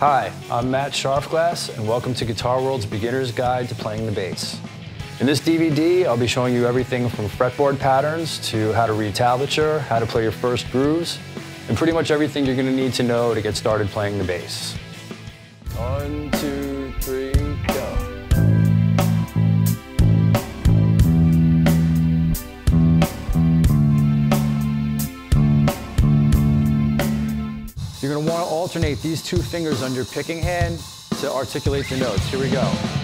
Hi, I'm Matt Scharfglass, and welcome to Guitar World's Beginner's Guide to Playing the Bass. In this DVD, I'll be showing you everything from fretboard patterns to how to read tablature, how to play your first grooves, and pretty much everything you're going to need to know to get started playing the bass. 1, 2, 3, go. You're going to want to alternate these two fingers on your picking hand to articulate the notes. Here we go.